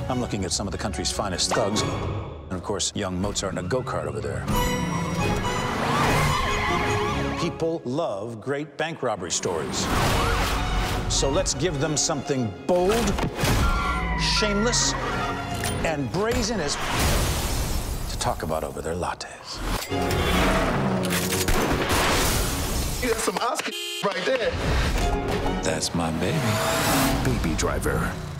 I'm looking at some of the country's finest thugs. And of course, young Mozart in a go-kart over there. People love great bank robbery stories. So let's give them something bold, shameless, and brazen as to talk about over their lattes. That's some Oscar right there. That's my baby. Baby Driver.